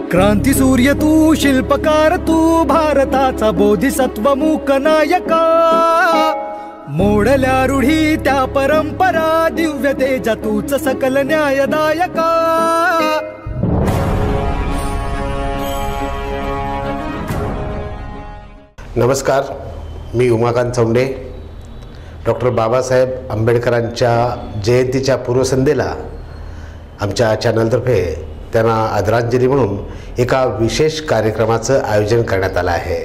क्रांती सूर्य तू, शिल्पकार तू, भारताचा बोधिसत्व मूक नायका. मोडल्या रूढी त्या परंपरा, दिव्य तेजा तूच सकल न्यायदायका. नमस्कार, मी उमाकांत चौंडे. डॉक्टर बाबासाहेब आंबेडकरांच्या जयंतीच्या पूर्वसंध्येला आमच्या चॅनलतर्फे त्यांना आदरांजली म्हणून एका विशेष कार्यक्रमाचं आयोजन करण्यात आलं आहे.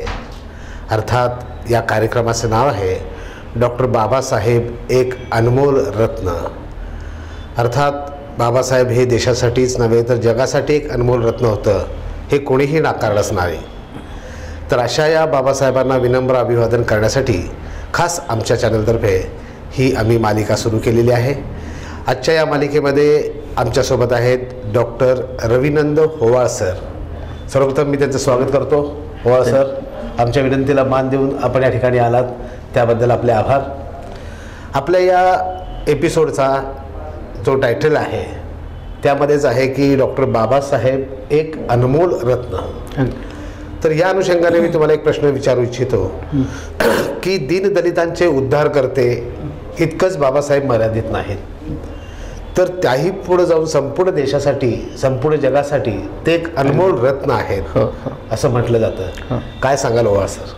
अर्थात या कार्यक्रमाचं नाव आहे डॉक्टर बाबासाहेब एक अनमोल रत्न. अर्थात बाबासाहेब हे देशासाठीच नव्हे तर जगासाठी एक अनमोल रत्न होतं, हे कोणीही नाकारलंच नाही. तर अशा या बाबासाहेबांना विनम्र अभिवादन करण्यासाठी खास आमच्या चॅनलतर्फे ही आम्ही मालिका सुरू केलेली आहे. आजच्या या मालिकेमध्ये आमच्यासोबत आहेत डॉक्टर रविनंद होवाळ सर. सर्वप्रथम मी त्यांचं स्वागत करतो. होवाळ सर, आमच्या विनंतीला मान देऊन आपण या ठिकाणी आलात त्याबद्दल आपले आभार. आपल्या या एपिसोडचा जो टायटल आहे त्यामध्येच आहे की डॉक्टर बाबासाहेब एक अनमोल रत्न. तर या अनुषंगाने मी तुम्हाला एक प्रश्न विचारू इच्छितो की दीनदलितांचे उद्धार करते इतकंच बाबासाहेब मर्यादित नाहीत, तर त्याही पुढे जाऊन संपूर्ण देशासाठी, संपूर्ण जगासाठी ते एक अनमोल रत्न आहेत असं म्हटलं जातं. काय सांगाल ओवाळ सर?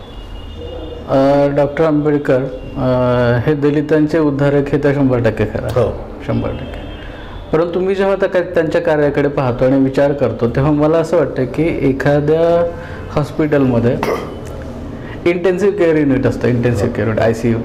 डॉक्टर आंबेडकर हे दलितांचे उद्धारक हे तर 100% खरं. हो, 100%. परंतु मी जेव्हा त्यांच्या कार्याकडे पाहतो आणि विचार करतो तेव्हा मला असं वाटतं की एखाद्या हॉस्पिटलमध्ये इंटेन्सिव्ह केअर युनिट असतं, इंटेन्सिव्ह केअर युनिट ICU.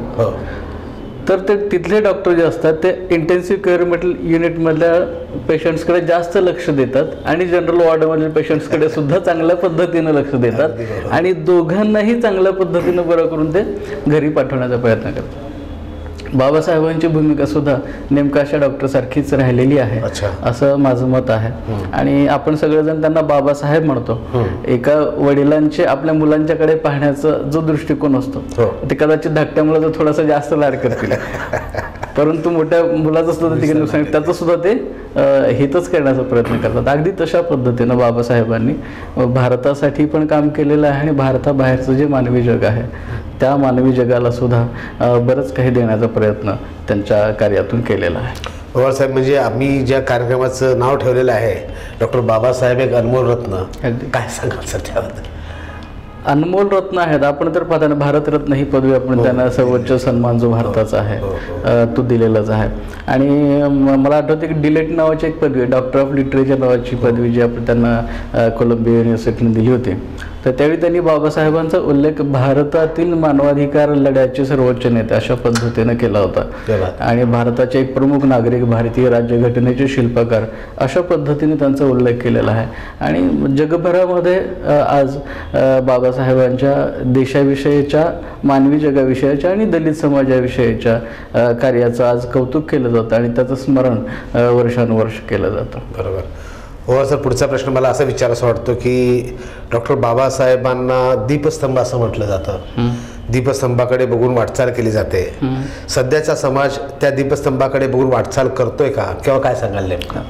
तर ते तिथले डॉक्टर जे असतात ते इंटेन्सिव्ह केअर युनिटमधल्या पेशंट्सकडे जास्त लक्ष देतात आणि जनरल वॉर्डमधल्या पेशंट्सकडे सुद्धा चांगल्या पद्धतीनं लक्ष देतात आणि दोघांनाही चांगल्या पद्धतीनं बरं करून ते घरी पाठवण्याचा प्रयत्न करतात. बाबासाहेबांची भूमिका सुद्धा नेमका अशा डॉक्टरसारखीच राहिलेली आहे असं माझं मत आहे. आणि आपण सगळेजण त्यांना बाबासाहेब म्हणतो. एका वडिलांचे आपल्या मुलांच्याकडे पाहण्याचा जो दृष्टिकोन असतो ते कदाचित धाकट्या मुलाचा थोडासा जास्त लाड करतील, परंतु मोठ्या मुलाचं सुद्धा तिकडे त्याचं सुद्धा ते हितच करण्याचा प्रयत्न करतात. अगदी तशा पद्धतीनं बाबासाहेबांनी भारतासाठी पण काम केलेलं आहे आणि भारताबाहेरचं जे मानवी जग आहे त्या मानवी जगाला सुद्धा बरंच काही देण्याचा प्रयत्न त्यांच्या कार्यातून केलेला आहे. पवार साहेब, म्हणजे आम्ही ज्या कार्यक्रमाचं नाव ठेवलेलं आहे डॉक्टर बाबासाहेब एक अनमोल रत्न, काय सांगाल सर त्याबद्दल? अनमोल रत्न आहेत. आपण तर पाहताना भारतरत्न ही पदवी आपण त्यांना सर्वोच्च सन्मान जो भारताचा आहे तो दिलेलाच आहे. आणि मला आठवते की डिलेट नावाची एक पदवी, डॉक्टर ऑफ लिटरेचर नावाची पदवी जी आपण त्यांना कोलंबिया युनिव्हर्सिटीने दिली होती, तर त्यावेळी त्यांनी बाबासाहेबांचा उल्लेख भारतातील मानवाधिकार लढ्याचे सर्वोच्च नेते अशा पद्धतीने केला होता. आणि भारताचे एक प्रमुख नागरिक, भारतीय राज्यघटनेचे शिल्पकार अशा पद्धतीने त्यांचा उल्लेख केलेला आहे. आणि जगभरामध्ये आज बाबासाहेबांच्या देशाविषयीच्या, मानवी जगाविषयीच्या आणि दलित समाजाविषयीच्या कार्याचं आज कौतुक केलं जातं आणि त्याचं स्मरण वर्षानुवर्ष केलं जातं. बरोबर. हो सर, पुढचा प्रश्न मला असं विचारायचं वाटतो की डॉक्टर बाबासाहेबांना दीपस्तंभ असं म्हटलं जातं. दीपस्तंभाकडे बघून वाटचाल केली जाते. सध्याचा समाज त्या दीपस्तंभाकडे बघून वाटचाल करतोय का, किंवा काय सांगाल नेमकं?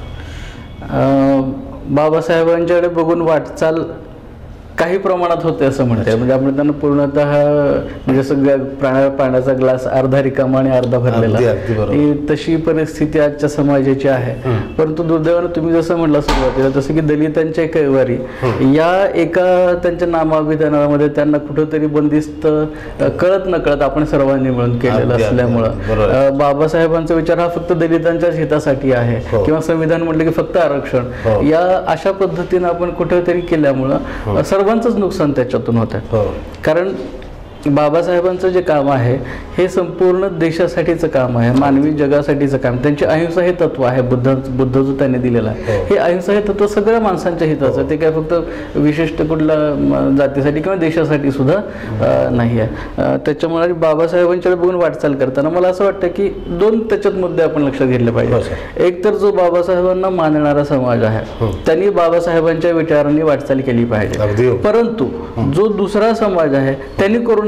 बाबासाहेबांच्याकडे बघून वाटचाल काही प्रमाणात होते असं म्हणते. म्हणजे आपण त्यांना पूर्णतः म्हणजे जसं पाण्याचा ग्लास अर्धा रिकामा आणि अर्धा भरलेला, तशी परिस्थिती आजच्या समाजाची आहे. परंतु दुर्दैवानं तुम्ही जसं म्हटलं सुरुवातीला, जसं की दलितांच्या कैवारी या एका त्यांच्या नामाभिधानामध्ये त्यांना कुठंतरी बंदिस्त कळत नकळत आपण सर्वांनी मिळून केलेलं असल्यामुळं बाबासाहेबांचा विचार हा फक्त दलितांच्याच हितासाठी आहे किंवा संविधान म्हटलं की फक्त आरक्षण, या अशा पद्धतीनं आपण कुठेतरी केल्यामुळं सर्वांचंच नुकसान त्याच्यातून होतं. कारण बाबासाहेबांचं जे काम आहे हे संपूर्ण देशासाठीचं काम आहे, मानवी जगासाठीचं काम. त्यांची अहिंसा हे तत्व आहे, बुद्ध जो त्यांनी दिलेलं आहे, हे अहिंसा हे तत्व सगळ्या माणसांच्या हिताचं. ते काय फक्त विशिष्ट कुठल्या जातीसाठी किंवा देशासाठी सुद्धा नाही आहे. त्याच्यामुळे बाबासाहेबांच्याकडे बघून वाटचाल करताना मला असं वाटतं की दोन त्याच्यात मुद्दे आपण लक्षात घेतले पाहिजे. एक तर जो बाबासाहेबांना मानणारा समाज आहे त्यांनी बाबासाहेबांच्या विचारांनी वाटचाल केली पाहिजे, परंतु जो दुसरा समाज आहे त्यांनी करू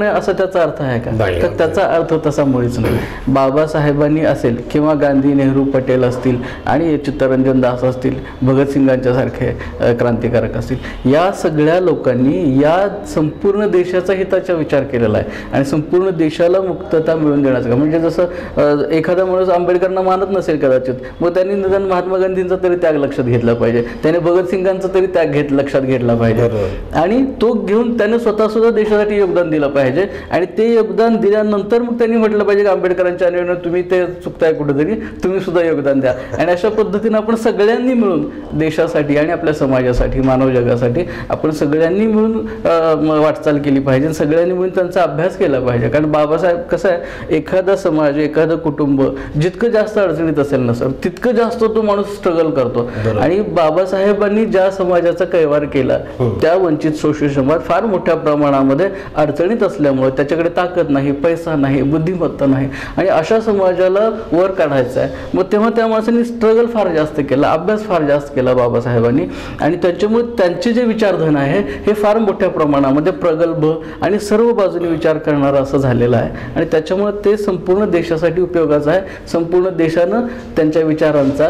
नये असा त्याचा अर्थ आहे का? नाही. तर त्याचा अर्थ तसा मुळीच नाही. बाबासाहेबांनी असेल किंवा गांधी, नेहरू, पटेल असतील आणि चित्तरंजन दास असतील, भगतसिंगांच्या सारखे क्रांतिकारक असतील, या सगळ्या लोकांनी या संपूर्ण देशाचा हिताचा विचार केलेला आहे आणि संपूर्ण देशाला मुक्तता मिळवून देण्याचं काम. म्हणजे जसं एखादा माणूस आंबेडकरांना मानत नसेल कदाचित, मग त्यांनी निदान महात्मा गांधींचा तरी त्याग लक्षात घेतला पाहिजे, त्याने भगतसिंगांचा तरी त्याग लक्षात घेतला पाहिजे आणि तो घेऊन त्याने स्वतः सुद्धा देशासाठी योगदान दिलं पाहिजे आणि ते योगदान दिल्यानंतर मग त्यांनी म्हटलं पाहिजे की आंबेडकरांच्या अन्वयाने तुम्ही ते चुकताय कुठेतरी, तुम्ही सुद्धा योगदान द्या. आणि अशा पद्धतीने आपण सगळ्यांनी मिळून देशासाठी आणि आपल्या समाजासाठी, मानव जगासाठी आपण सगळ्यांनी मिळून वाटचाल केली पाहिजे, सगळ्यांनी मिळून त्यांचा अभ्यास केला पाहिजे. कारण बाबासाहेब कसं आहे, एखादा समाज, एखादं कुटुंब जितकं जास्त अडचणीत असेल ना सर, तितकं जास्त तो माणूस स्ट्रगल करतो. आणि बाबासाहेबांनी ज्या समाजाचा कैवार केला त्या वंचित शोषित समाज फार मोठ्या प्रमाणामध्ये अडचणीत असल्यामुळे त्याच्याकडे ताकद नाही, पैसा नाही, बुद्धिमत्ता नाही आणि अशा समाजाला वर काढायचं आहे. मग तेव्हा त्या माणसांनी स्ट्रगल फार जास्त केला, अभ्यास फार जास्त केला बाबासाहेबांनी आणि त्याच्यामुळे त्यांचे जे विचारधन आहे हे फार मोठ्या प्रमाणामध्ये प्रगल्भ आणि सर्व बाजूने विचार करणारं असं झालेलं आहे आणि त्याच्यामुळे ते संपूर्ण देशासाठी उपयोगाचं आहे. संपूर्ण देशानं त्यांच्या विचारांचा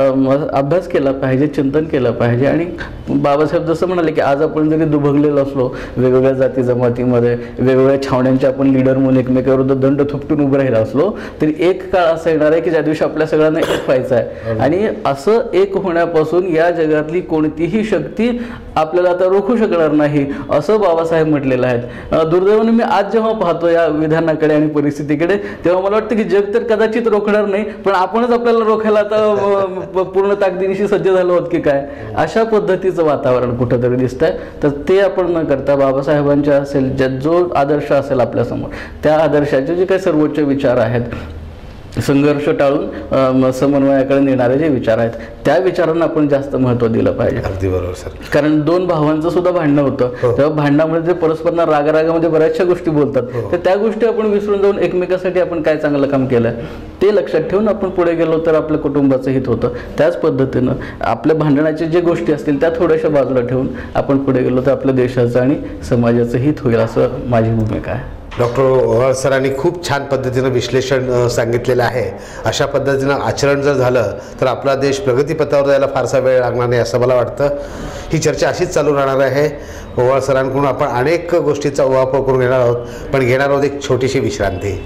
अभ्यास केला पाहिजे, चिंतन केलं पाहिजे. आणि बाबासाहेब जसं म्हणाले की आज आपण जरी दुभगलेलो असलो वेगवेगळ्या जाती जमातीमध्ये, वेगवेगळ्या छावण्यांचे आपण लीडर म्हणून एकमेकाविरुद्ध दंड थोपटून उभं राहिला असलो तरी एक काळ असा येणार आहे की ज्या दिवशी आपल्या सगळ्यांना एक व्हायचं आहे आणि असं एक होण्यापासून या जगातली कोणतीही शक्ती आपल्याला आता रोखू शकणार नाही असं बाबासाहेब म्हटलेलं आहे. दुर्दैवाने मी आज जेव्हा पाहतो या विधानाकडे आणि परिस्थितीकडे तेव्हा मला वाटतं की जग तर कदाचित रोखणार नाही, पण आपणच आपल्याला रोखायला आता पूर्ण ताकदीनिशी सज्ज झालो आहोत की काय, अशा पद्धतीचं वातावरण कुठंतरी दिसतंय. तर ते आपण न करता बाबासाहेबांच्या असेल जो आदर्श असेल आपल्यासमोर, त्या आदर्शाचे जे काही सर्वोच्च विचार आहेत, संघर्ष टाळून समन्वयाकडे नेणारे जे विचार आहेत, त्या विचारांना आपण जास्त महत्त्व दिलं पाहिजे. अगदी बरोबर सर. कारण दोन भावांचं सुद्धा भांडणं होतं, तेव्हा भांडणामुळे ते परस्परांना रागारागामध्ये बऱ्याचशा गोष्टी बोलतात, तर त्या गोष्टी आपण विसरून जाऊन एकमेकासाठी आपण काय चांगलं काम केलं ते लक्षात ठेवून आपण पुढे गेलो तर आपल्या कुटुंबाचं हित होतं. त्याच पद्धतीनं आपल्या भांडणाच्या जे गोष्टी असतील त्या थोड्याशा बाजूला ठेवून आपण पुढे गेलो तर आपल्या देशाचं आणि समाजाचं हित होईल, असं माझी भूमिका आहे. डॉक्टर ओव्हाळ सरांनी खूप छान पद्धतीनं विश्लेषण सांगितलेलं आहे. अशा पद्धतीनं आचरण जर झालं तर आपला देश प्रगतीपथावर जायला फारसा वेळ लागणार नाही असं मला वाटतं. ही चर्चा अशीच चालू राहणार आहे. ओव्हाळ सरांकडून आपण अनेक गोष्टींचा उहापोह करून घेणार आहोत, पण घेणार आहोत एक छोटीशी विश्रांती.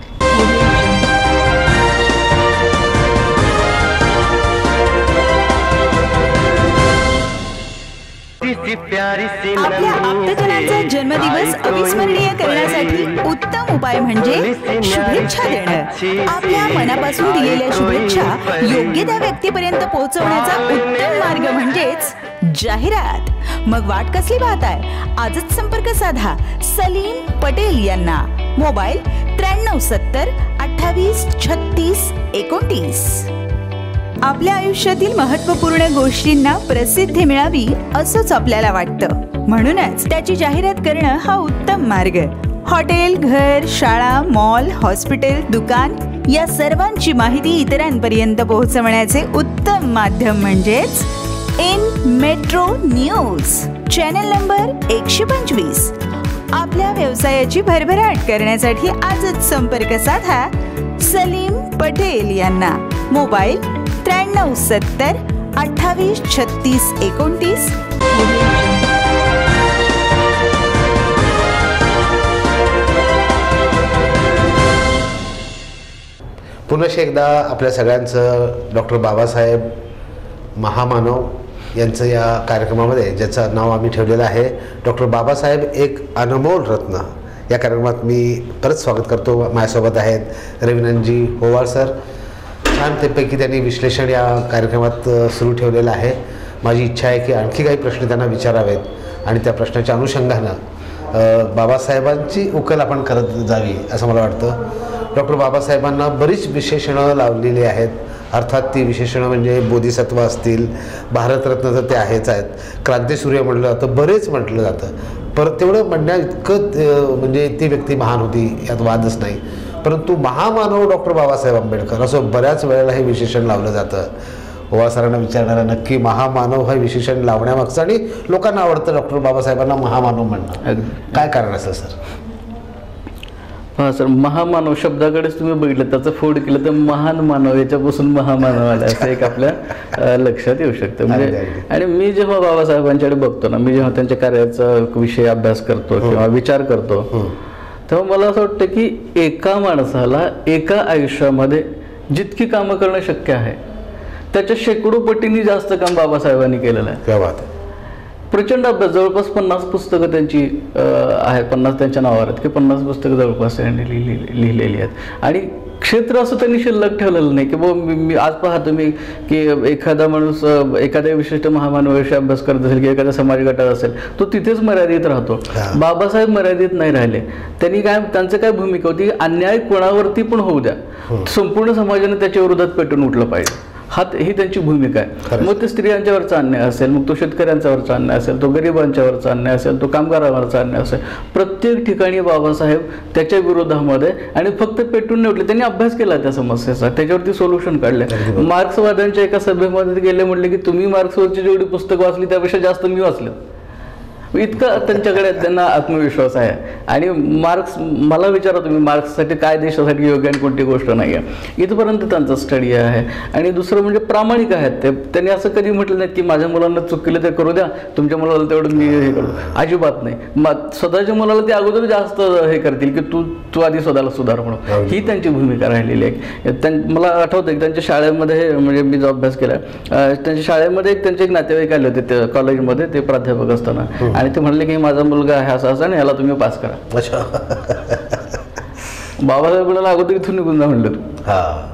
आपल्या आप्तजनांचा जन्मदिवस अविस्मरणीय करण्यासाठी उत्तम उपाय म्हणजे शुभेच्छा देणं. आपल्या मनापासून दिलेल्या शुभेच्छा योग्य त्या व्यक्तीपर्यंत पोहोचवण्याचा उत्तम मार्ग म्हणजेच जाहिरात. मग वाट कसली पाहताय, आजच संपर्क साधा सलीम पटेल यांना. मोबाईल 9370 28 36 29. आपल्या आयुष्यातील महत्त्वपूर्ण गोष्टींना प्रसिद्धी मिळावी असंच आपल्याला वाटतं, म्हणूनच त्याची जाहिरात करणं हा उत्तम मार्ग. हॉटेल, घर, शाळा, मॉल, हॉस्पिटल, दुकान या सर्वांची माहिती इतरांपर्यंत पोहोचवण्याचे उत्तम माध्यम म्हणजेच in metro news. Channel number 125. आपल्या व्यवसायाची भरभराट करण्यासाठी आजच संपर्क साधा सलीम पटेल यांना. मोबाईल 9370 28 36 29. पुन्हा एकदा आपल्या सगळ्यांचं डॉक्टर बाबासाहेब महामानव यांचं या कार्यक्रमामध्ये, ज्याचं नाव आम्ही ठेवलेलं आहे डॉक्टर बाबासाहेब एक अनमोल रत्न, या कार्यक्रमात मी परत स्वागत करतो. माझ्यासोबत आहेत रविनंदजी ओव्हाळ सर. छानपैकी त्यांनी विश्लेषण या कार्यक्रमात सुरू ठेवलेलं आहे. माझी इच्छा आहे की आणखी काही प्रश्न त्यांना विचारावेत आणि त्या प्रश्नाच्या अनुषंगानं बाबासाहेबांची उकल आपण करत जावी असं मला वाटतं. डॉक्टर बाबासाहेबांना बरीच विशेषणं लावलेली आहेत. अर्थात ती विशेषणं म्हणजे बोधिसत्व असतील, भारतरत्न तर ते आहेच आहेत, क्रांतिसूर्य म्हटलं जातं, बरेच म्हटलं जातं. परत तेवढं म्हणण्या इतकं म्हणजे ती व्यक्ती महान होती यात वादच नाही. परंतु महामानव डॉक्टर बाबासाहेब आंबेडकर असं बऱ्याच वेळेला हे विशेषण लावलं जातं. ओव्हाळ सरांना विचारणारा नक्की महामानव हे विशेषण लावण्यामागचं आणि लोकांना आवडतं डॉक्टर बाबासाहेबांना महामानव म्हणणं, काय कारण असेल सर? हा सर, महामानव शब्दाकडेच तुम्ही बघितलं, त्याचं फोड केलं तर महान मानव, याच्यापासून महामानव आला असं एक आपल्या लक्षात येऊ शकतं. म्हणजे आणि मी जेव्हा बाबासाहेबांच्याकडे बघतो ना, मी जेव्हा त्यांच्या कार्याचा विषय अभ्यास करतो किंवा विचार करतो, तेव्हा मला असं वाटतं की एका माणसाला एका आयुष्यामध्ये जितकी कामं करणं शक्य आहे त्याच्या शेकडो पटींनी जास्त काम बाबासाहेबांनी केलेलं आहे. क्या बात आहे. प्रचंड अभ्यास, जवळपास 50 पुस्तकं त्यांची आहेत, 50 त्यांच्या नावावर आहेत की 50 पुस्तकं जवळपास त्यांनी लिहिलेली आहेत. आणि क्षेत्र असं त्यांनी शिल्लक ठेवलेलं नाही की मी आज पाहतो मी की एखादा माणूस एखाद्या विशिष्ट महामानवाविषयी अभ्यास करत असेल किंवा एखाद्या समाज गटात असेल, तो तिथेच मर्यादित राहतो. बाबासाहेब मर्यादित नाही राहिले. त्यांनी त्यांचं काय भूमिका होती, अन्याय कोणावरती पण होऊ द्या, संपूर्ण समाजाने त्याच्या विरोधात पेटून उठलं पाहिजे, ही त्यांची भूमिका आहे. मग ते स्त्रियांच्यावरचा अन्याय असेल, मग तो शेतकऱ्यांच्यावरचा अन्याय असेल, तो गरिबांच्यावरचा अन्याय असेल, तो कामगारांवरचा अन्याय असेल, प्रत्येक ठिकाणी बाबासाहेब त्याच्या विरोधामध्ये आणि फक्त पेटून नाही उठले, त्यांनी अभ्यास केला त्या समस्येचा, त्याच्यावरती सोल्युशन काढले. मार्क्सवाद्यांच्या एका सभेमध्ये गेले, म्हटले की तुम्ही मार्क्सवरची जेवढी पुस्तकं वाचली त्यापेक्षा जास्त मी वाचले. इतका त्यांच्याकडे त्यांना आत्मविश्वास आहे. आणि मार्क्स, मला विचारा तुम्ही, मार्क्ससाठी काय देशासाठी योग्य आणि कोणती गोष्ट नाही आहे, इथपर्यंत त्यांचा स्टडी आहे. आणि दुसरं म्हणजे प्रामाणिक आहेत ते. त्यांनी असं कधी म्हटलं नाही की माझ्या मुलांना चूक केली ते करू द्या, तुमच्या मुलाला तेवढं मी हे करू, अजिबात नाही. स्वतःच्या मुलाला ते अगोदर जास्त हे करतील की तू आधी स्वतःला सुधार म्हणून, ही त्यांची भूमिका राहिलेली आहे. मला आठवतं की त्यांच्या शाळेमध्ये, म्हणजे मी जो अभ्यास केला, त्यांच्या शाळेमध्ये त्यांचे एक नातेवाईक आले होते ते कॉलेजमध्ये, ते प्राध्यापक असताना, आणि ते म्हणले की माझा मुलगा आहे असा असा आणि याला तुम्ही पास करा. बाबासाहेबांना अगोदर इथून निघून जा म्हणलं, तू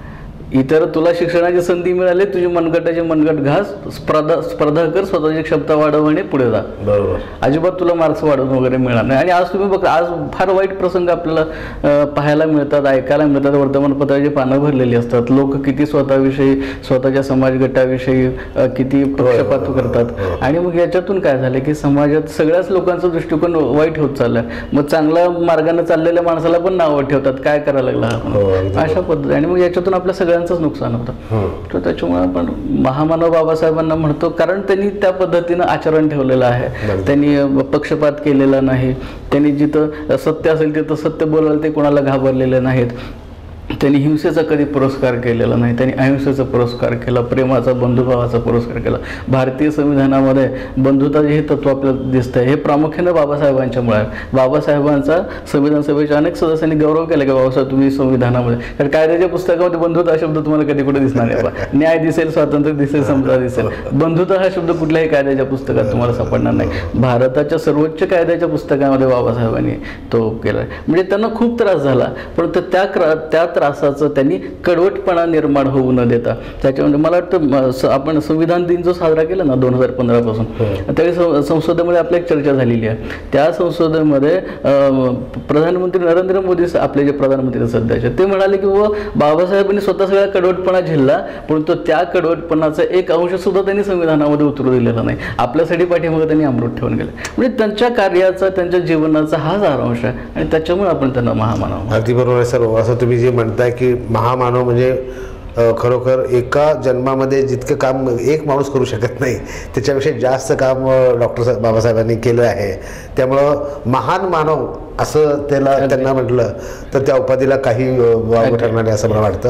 इतर तुला शिक्षणाची संधी मिळाली, तुझी मनगटाचे मनगट घास, स्पर्धा कर, स्वतःची क्षमता वाढव आणि पुढे जा. बरोबर. अजिबात तुला मार्क्स वाढवून वगैरे मिळणार नाही. आणि आज तुम्ही बघा, आज फार वाईट प्रसंग आपल्याला पाहायला मिळतात, ऐकायला मिळतात. वर्तमानपत्राची पानं भरलेली असतात. लोक किती स्वतःविषयी, स्वतःच्या समाज गटाविषयी किती पक्षपात करतात. आणि मग याच्यातून काय झालं की समाजात सगळ्याच लोकांचा दृष्टिकोन वाईट होत चाललाय. मग चांगल्या मार्गाने चाललेल्या माणसाला पण नावं ठेवतात, काय करायला लागला अशा पद्धती. आणि मग याच्यातून आपल्या सगळ्यांचंच नुकसान होतं. तर त्याच्यामुळे आपण महामानव बाबासाहेबांना म्हणतो, कारण त्यांनी त्या पद्धतीनं आचरण ठेवलेलं आहे. त्यांनी पक्षपात केलेला नाही. त्यांनी जिथं सत्य असेल तिथं सत्य बोलायला ते कोणाला घाबरलेले नाहीत. त्यांनी हिंसेचा कधी पुरस्कार केलेला नाही. त्यांनी अहिंसेचा पुरस्कार केला, प्रेमाचा, बंधुभावाचा पुरस्कार केला. भारतीय संविधानामध्ये बंधुता हे तत्व आपल्याला दिसतंय, हे प्रामुख्याने बाबासाहेबांच्यामुळे आहे. बाबासाहेबांचा संविधान सभेच्या अनेक सदस्यांनी गौरव केला की बाबासाहेब तुम्ही संविधानामध्ये, कारण कायद्याच्या पुस्तकामध्ये बंधुता शब्द तुम्हाला कधी कुठे दिसणार नाही. न्याय दिसेल, स्वातंत्र्य दिसेल, समता दिसेल, बंधुता हा शब्द कुठल्याही कायद्याच्या पुस्तकात तुम्हाला सापडणार नाही. भारताच्या सर्वोच्च कायद्याच्या पुस्तकामध्ये बाबासाहेबांनी तो केला. म्हणजे त्यांना खूप त्रास झाला, पण त्या त्रासाचं त्यांनी कडवटपणा निर्माण होऊ न देता, त्याच्यामध्ये मला वाटतं आपण संविधान दिन जो साजरा केला ना 2015 पासून, त्यावेळी संसदेमध्ये आपली एक चर्चा झालेली आहे. त्या संसदेमध्ये प्रधानमंत्री नरेंद्र मोदी, आपले जे प्रधानमंत्री सध्याचे, ते म्हणाले की बाबासाहेबांनी स्वतः सगळा कडवटपणा झेलला, परंतु त्या कडवटपणाचा एक अंश सुद्धा त्यांनी संविधानामध्ये उतरू दिलेला नाही. आपल्यासाठी पाठीमागे त्यांनी अमृत ठेवून गेले. म्हणजे त्यांच्या कार्याचा, त्यांच्या जीवनाचा हा सारांश आहे. आणि त्याच्यामुळे आपण त्यांना महामानव. अगदी बरोबर आहे सर. असं तुम्ही जे म्हणताय की महामानव म्हणजे खरोखर एका जन्मामध्ये जितकं काम एक माणूस करू शकत नाही त्याच्यापेक्षा जास्त काम डॉक्टर बाबासाहेबांनी केलं आहे. त्यामुळं महान मानव असं त्यांना म्हटलं तर त्या उपाधीला काही वाव ठरणार नाही असं मला वाटतं.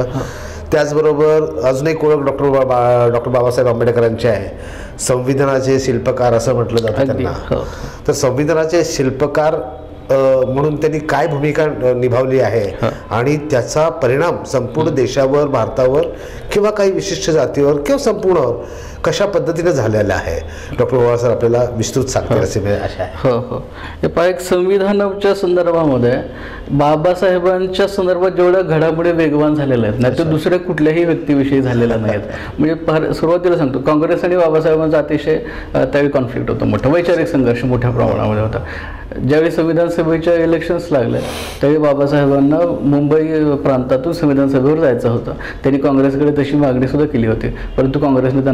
त्याचबरोबर अजून एक ओळख डॉक्टर बाबासाहेब आंबेडकरांची आहे, संविधानाचे शिल्पकार असं म्हटलं जातं त्यांना. तर संविधानाचे शिल्पकार म्हणून त्यांनी काय भूमिका निभावली आहे आणि त्याचा परिणाम संपूर्ण देशावर, भारतावर किंवा काही विशिष्ट जातीवर किंवा संपूर्णवर कशा पद्धतीने झालेला आहे डॉक्टर बाबासाहेब आपल्याला विस्तृत सांगतील असे आशा आहे. हो. हे पहा, एक संविधानाच्या संदर्भामध्ये बाबासाहेबांच्या संदर्भात जेवढ्या घडामोडी वेगवान झालेल्या आहेत ना, ते दुसऱ्या कुठल्याही व्यक्तीविषयी झालेल्या नाहीत. म्हणजे सुरुवातीला सांगतो, काँग्रेस आणि बाबासाहेबांचा अतिशय त्यावेळी कॉन्फ्लिक्ट होतं, मोठा वैचारिक संघर्ष मोठ्या प्रमाणामध्ये होता. ज्यावेळी संविधान सभेच्या इलेक्शन्स लागले त्यावेळी बाबासाहेबांना मुंबई प्रांतातून संविधान सभेवर जायचं होतं. त्यांनी काँग्रेसकडे तशी मागणी सुद्धा केली होती, परंतु काँग्रेसने त्यांना त्यावेळी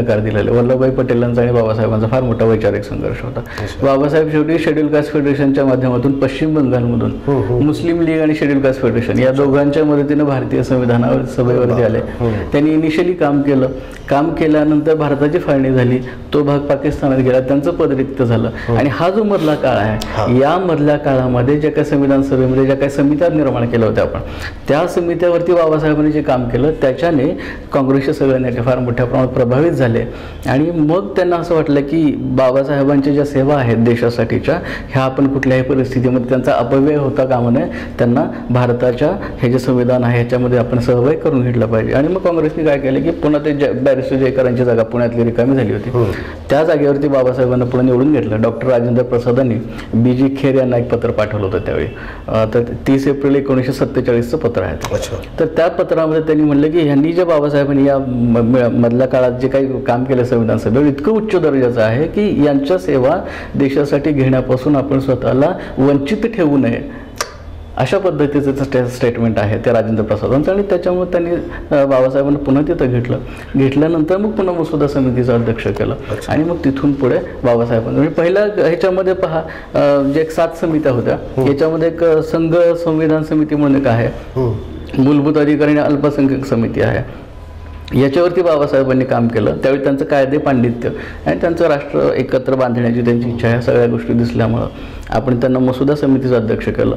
नकार दिलेले. वल्लभभाई पटेलांचा आणि बाबासाहेबांचा फार मोठा वैचारिक संघर्ष होता. बाबासाहेब शेवटी शेड्यूल कास्ट फेडरेशनच्या माध्यमातून पश्चिम बंगालमधून मुस्लिम लीग आणि शेड्यूल कास्ट फेडरेशन या दोघांच्या मदतीने भारतीय संविधानावर सभेवरती आले. त्यांनी इनिशियली काम केल्यानंतर भारताची फाळणी झाली, तो भाग पाकिस्तानात गेला, त्यांचं पद रिक्त झालं. आणि हा जो मधला काळ आहे, या मधल्या काळामध्ये ज्या काही संविधान सभेमध्ये ज्या काही समित्या निर्माण केल्या होत्या आपण, त्या समित्यावरती बाबासाहेबांनी जे काम केलं त्याच्याने काँग्रेसचे सगळे नेते फार मोठ्या प्रमाणात प्रभावित झाले. आणि मग त्यांना असं वाटलं की बाबासाहेबांच्या ज्या सेवा आहेत देशासाठीच्या, ह्या आपण कुठल्याही परिस्थितीमध्ये त्यांचा अपव्यय होता कामा नये, त्यांना भारताच्या हे जे संविधान आहे ह्याच्यामध्ये आपण सहभागी करून घेतला पाहिजे. आणि मग काँग्रेसने काय केलं की पुन्हा ते बॅरिस्टर जयकरांची जागा पुण्यातली रिकामी झाली होती, त्या जागेवरती बाबासाहेबांना पुन्हा निवडून घेतलं. डॉक्टर राजेंद्र प्रसादांनी बी.जी. खेर यांना एक पत्र पाठवलं होतं त्यावेळी. तर 30 एप्रिल 1947चं पत्र आहे. तर त्या पत्रामध्ये त्यांनी म्हणलं की ह्यांनी जे बाबासाहेबांनी या मधल्या काळात जे काही काम केलं संविधान सभेवर इतकं उच्च दर्जाचं आहे की यांच्या सेवा देशासाठी घेण्यापासून आपण स्वतःला वंचित ठेवू नये, अशा पद्धतीचं स्टेटमेंट आहे ते राजेंद्र प्रसादांचं. आणि त्याच्यामुळे त्यांनी बाबासाहेबांना पुन्हा तिथं घेतल्यानंतर मग पुन्हा मसुदा समितीचं अध्यक्ष केलं. आणि मग तिथून पुढे बाबासाहेबांना म्हणजे पहिल्या ह्याच्यामध्ये पहा, जे 7 समित्या होत्या, याच्यामध्ये एक संघ संविधान समिती म्हणून एक आहे, मूलभूत अधिकार आणि अल्पसंख्याक समिती आहे, याच्यावरती बाबासाहेबांनी काम केलं. त्यावेळी त्यांचं कायदे पांडित्य आणि त्यांचं राष्ट्र एकत्र बांधण्याची त्यांची इच्छा, ह्या सगळ्या गोष्टी दिसल्यामुळं आपण त्यांना मसुदा समितीचं अध्यक्ष केलं.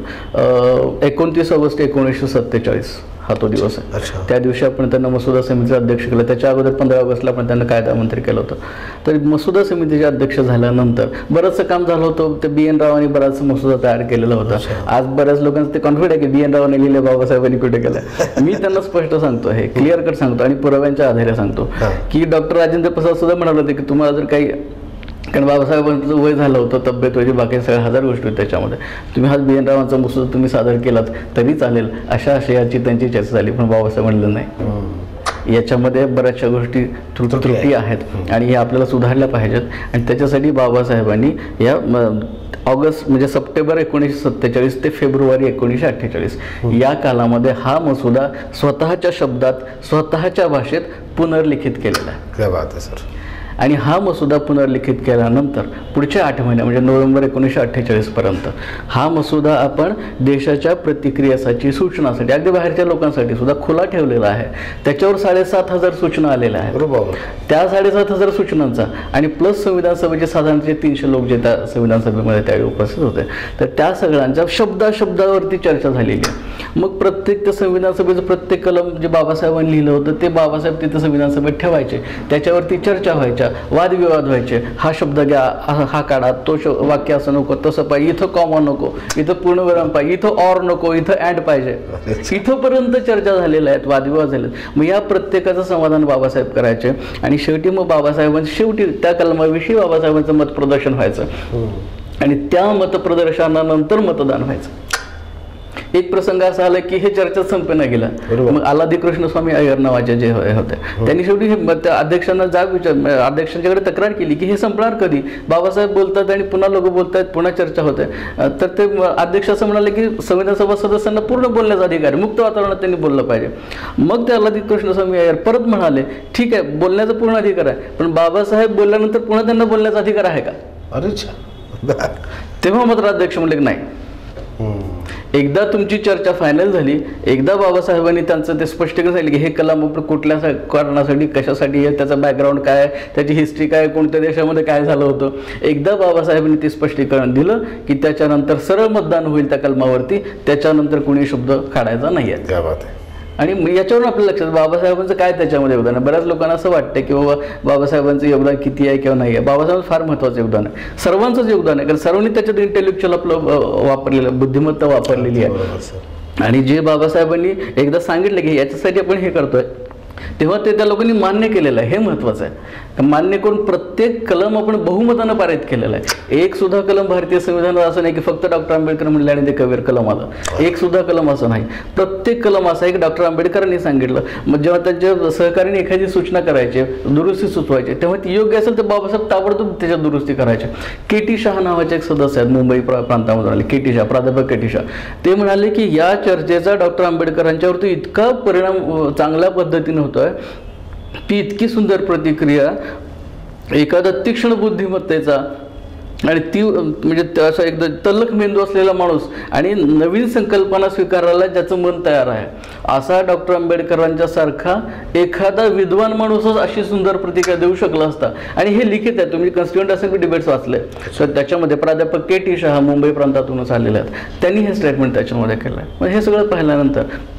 29 ऑगस्ट 1947 हा तो दिवस आहे. त्या दिवशी आपण त्यांना मसुदा समितीचं अध्यक्ष केलं. त्याच्या अगोदर 15 ऑगस्टला आपण त्यांना कायदा मंत्री केलं होतं. तर मसुदा समितीचे अध्यक्ष झाल्यानंतर बरंचसं काम झालं होतं. ते B.N. रावांनी बराच मसुदा तयार केलेला होता. आज बऱ्याच लोकांचं ते कॉन्फिडंट आहे की B.N. रावांनी लिहिले, बाबासाहेबांनी कुठे केलं. मी त्यांना स्पष्ट सांगतो, हे क्लिअर कट सांगतो आणि पुराव्यांच्या आधारे सांगतो की डॉक्टर राजेंद्र प्रसाद सुद्धा म्हणाले होते की तुम्हाला जर काही, कारण बाबासाहेबांचं वय झालं होतं, तब्येत वगैरे बाकी सगळ्या 1000 गोष्टी होत्या त्याच्यामध्ये, तुम्ही हा B.N. रावांचा मसुदा तुम्ही सादर केलात तरी चालेल, अशा आशयाची त्यांची चर्चा झाली. पण बाबासाहेब म्हणलं नाही, याच्यामध्ये बऱ्याचशा गोष्टी त्रुटी आहेत आणि हे आपल्याला सुधारल्या पाहिजेत. आणि त्याच्यासाठी बाबासाहेबांनी या ऑगस्ट म्हणजे सप्टेंबर 1947 ते फेब्रुवारी 1948 या कालामध्ये हा मसुदा स्वतःच्या शब्दात स्वतःच्या भाषेत पुनर्लिखित केलेला आहे. क्या बात आहे सर. आणि हा मसुदा पुनर्लिखित केल्यानंतर पुढच्या 8 महिने म्हणजे नोव्हेंबर 1948 पर्यंत हा मसुदा आपण देशाच्या प्रतिक्रियेसाठी, सूचनासाठी, अगदी बाहेरच्या लोकांसाठी सुद्धा खुला ठेवलेला आहे. त्याच्यावर 7,500 सूचना आलेल्या आहेत. त्या 7,500 सूचनांचा आणि प्लस संविधान सभेचे साधारणतः 300 लोक जे त्या संविधान सभेमध्ये त्यावेळी उपस्थित होते, तर त्या सगळ्यांच्या शब्दावरती चर्चा झालेली आहे. मग प्रत्येक त्या संविधान सभेचं प्रत्येक कलम जे बाबासाहेबांनी लिहिलं होतं ते बाबासाहेब तिथे संविधान सभेत ठेवायचे, त्याच्यावरती चर्चा व्हायच्या, वादविवाद व्हायचे. हा शब्द घ्या, हा काढा, तो वाक्य असं नको, तसं पाहिजे, इथं कॉमा नको, इथं पूर्णविराम पाहिजे, इथं ऑर नको, इथं अँड पाहिजे, इथंपर्यंत चर्चा झालेल्या आहेत, वादविवाद झाले. मग या प्रत्येकाचं समाधान बाबासाहेब करायचे. आणि शेवटी मग शेवटी त्या कलमाविषयी बाबासाहेबांचं मत प्रदर्शन व्हायचं आणि त्या मतप्रदर्शनानंतर मतदान व्हायचं. एक प्रसंग असा आला की हे चर्चेत संपेना गेला. मग आलादी कृष्णस्वामी अय्यर नावाचे जे होते त्यांनी शेवटी त्या अध्यक्षांना अध्यक्षांच्याकडे तक्रार केली की हे संपणार कधी, बाबासाहेब बोलतात आणि पुन्हा लोक बोलतात, पुन्हा चर्चा होते. तर ते अध्यक्ष असं म्हणाले की संविधान सभा सदस्यांना पूर्ण बोलण्याचा अधिकार, मुक्त वातावरणात त्यांनी बोललं पाहिजे. मग ते आलादी कृष्णस्वामी अय्यर परत म्हणाले ठीक आहे, बोलण्याचा पूर्ण अधिकार आहे, पण बाबासाहेब बोलल्यानंतर पुन्हा त्यांना बोलण्याचा अधिकार आहे का. तेव्हा मात्र अध्यक्ष म्हणले की नाही, एकदा तुमची चर्चा फायनल झाली, एकदा बाबासाहेबांनी त्यांचं ते स्पष्टीकरण सांगितलं की हे कलम कुठल्या कारणासाठी, कशासाठी आहे, त्याचा बॅकग्राऊंड काय आहे, त्याची हिस्ट्री काय, कोणत्या देशामध्ये काय झालं होतं, एकदा बाबासाहेबांनी ते स्पष्टीकरण दिलं की त्याच्यानंतर सरळ मतदान होईल त्या कलमावरती, त्याच्यानंतर कोणी शब्द काढायचा नाही आहे. आणि याच्यावरून आपल्या लक्षात बाबासाहेबांचं काय त्याच्यामध्ये योगदान आहे. बऱ्याच लोकांना असं वाटतं की बाबा बाबासाहेबांचं योगदान किती आहे किंवा नाही आहे. बाबासाहेबांचं फार महत्त्वाचं योगदान आहे, सर्वांचंच योगदान आहे, कारण सर्वांनी त्याच्यात इंटेलेक्च्युअल आपलं वापरलेलं, बुद्धिमत्ता वापरलेली आहे. आणि जे बाबासाहेबांनी एकदा सांगितलं की याच्यासाठी आपण हे करतोय, तेव्हा ते त्या लोकांनी मान्य केलेलं आहे. हे महत्त्वाचं आहे. मान्य करून प्रत्येक कलम आपण बहुमतानं पारित केलेला आहे. एक सुद्धा कलम भारतीय संविधानात असं नाही की फक्त डॉक्टर आंबेडकर म्हणले आणि ते कबीर कलम आलं, एक सुद्धा कलम असं नाही. प्रत्येक कलम असा आहे की डॉक्टर आंबेडकरांनी सांगितलं. मग जेव्हा त्यांच्या सहकार्याने एखादी सूचना करायची, दुरुस्ती सुचवायची, तेव्हा ती योग्य असेल तर बाबासाहेब ताबडतोब त्याच्यात दुरुस्ती करायचे. के.टी. शहा नावाचे एक सदस्य आहेत, मुंबई प्रांतामधून आले, के.टी. शहा, प्राध्यापक के.टी. शहा. ते म्हणाले की या चर्चेचा डॉक्टर आंबेडकरांच्यावरती इतका परिणाम चांगल्या पद्धतीने होतोय ती इतकी सुंदर प्रतिक्रिया एखादा तीक्ष्ण बुद्धिमत्तेचा आणि ती म्हणजे असा एकदम तल्लख मेंदू असलेला माणूस आणि नवीन संकल्पना स्वीकारायला ज्याचं मन तयार आहे असा डॉक्टर आंबेडकरांच्या सारखा एखादा विद्वान माणूसच अशी सुंदर प्रतिक्रिया देऊ शकला असता. आणि हे लिखित आहे, तुम्ही कॉन्स्टिट्युएंट असेंब्ली डिबेट्स वाचले तर त्याच्यामध्ये प्राध्यापक के.टी. शहा मुंबई प्रांतातूनच आलेले आहेत, त्यांनी हे स्टेटमेंट त्याच्यामध्ये केलं आहे. मग हे सगळं पाहिल्यानंतर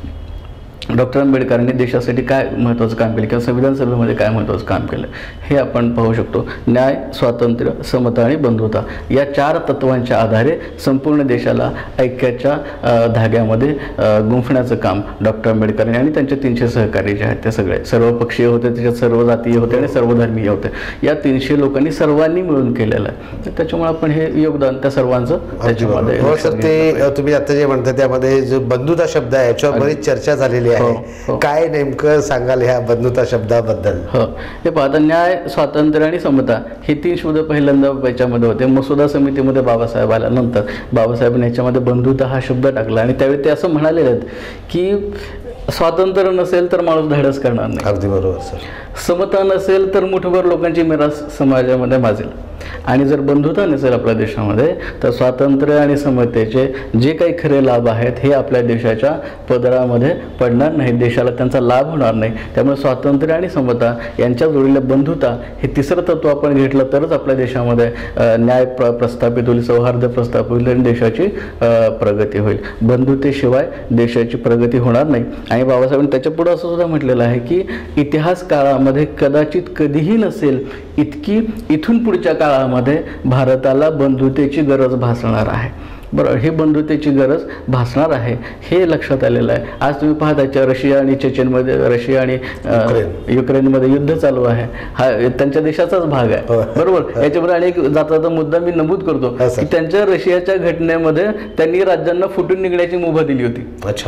डॉक्टर आंबेडकरांनी देशासाठी काय महत्त्वाचं काम केलं किंवा संविधान सभेमध्ये काय महत्त्वाचं काम केलं हे आपण पाहू शकतो. न्याय, स्वातंत्र्य, समता आणि बंधुता या 4 तत्वांच्या आधारे संपूर्ण देशाला ऐक्याच्या धाग्यामध्ये गुंफण्याचं काम डॉक्टर आंबेडकरांनी आणि त्यांचे 300 सहकारी जे आहेत ते सगळे सर्वपक्षीय होते, त्याच्यात सर्व जातीय होते आणि सर्वधर्मीय होते. या 300 लोकांनी सर्वांनी मिळून केलेलं आहे. त्याच्यामुळे आपण हे योगदान त्या सर्वांचं त्याच्यामध्ये. हो सर, ते तुम्ही आता जे म्हणता त्यामध्ये जो बंधुता शब्द आहे याच्यावर बरीच चर्चा झालेली आहे. काय नेमकं सांगाल ह्या बंधुता शब्दाबद्दल? हो, हे पाहता न्याय, स्वातंत्र्य आणि समता हे 3 शब्द पहिल्यांदा याच्यामध्ये होते. मसुदा समितीमध्ये बाबासाहेब आल्यानंतर बाबासाहेबांनी याच्यामध्ये बंधुता हा शब्द टाकला आणि त्यावेळी ते असं म्हणाले आहेत की स्वातंत्र्य नसेल तर माणूस धाडस करणार नाही. अगदी बरोबर सर. समता नसेल तर मुठभर लोकांची मिरास समाजामध्ये माजेल. आणि जर बंधुता नसेल आपल्या देशामध्ये तर स्वातंत्र्य आणि समतेचे जे काही खरे लाभ आहेत हे आपल्या देशाच्या पदरामध्ये पडणार नाही, देशाला त्यांचा लाभ होणार नाही. त्यामुळे स्वातंत्र्य आणि समता यांच्या जोडीला बंधुता हे 3रं तत्व आपण घेतलं तरच आपल्या देशामध्ये न्याय प्रस्थापित होईल, सौहार्द प्रस्थापित होईल आणि देशाची प्रगती होईल. बंधुतेशिवाय देशाची प्रगती होणार नाही. आणि बाबासाहेबांनी त्याच्या पुढे असं सुद्धा म्हटलेलं आहे की इतिहास काळामध्ये कदाचित कधीही नसेल इतकी इथून पुढच्या काळामध्ये भारताला बंधुतेची गरज भासणार आहे. बरं, हे बंधुतेची गरज भासणार आहे हे लक्षात आलेलं आहे. आज तुम्ही पाहता रशिया आणि चेचेनमध्ये, रशिया आणि युक्रेनमध्ये युद्ध चालू आहे. हा त्यांच्या देशाचाच भाग आहे, बरोबर. याच्यामध्ये अनेक जाता मुद्दा मी नमूद करतो की त्यांच्या रशियाच्या घटनेमध्ये त्यांनी राज्यांना फुटून निघण्याची मुभा दिली होती. अच्छा.